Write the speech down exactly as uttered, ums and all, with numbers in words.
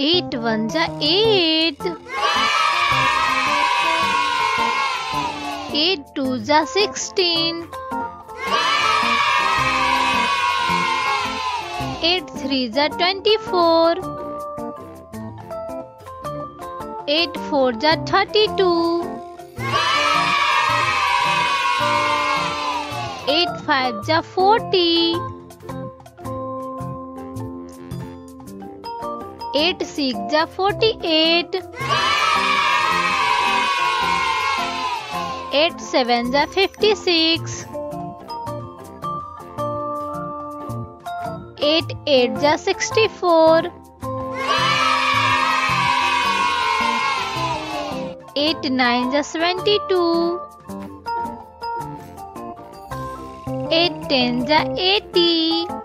Eight one जा eight. Eight two जा sixteen. Eight three जा twenty-four. Eight four जा thirty-two. Eight five जा forty. Eight six जा forty-eight. Eight seven जा fifty-six. Eight eight जा sixty-four. Eight nine जा seventy-two. Eight ten जा eighty.